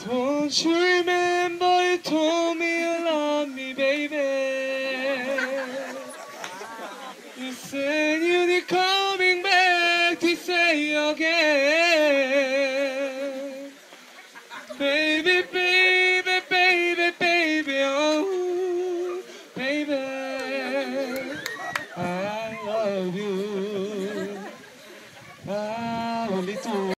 Don't you remember you told me you love me, baby?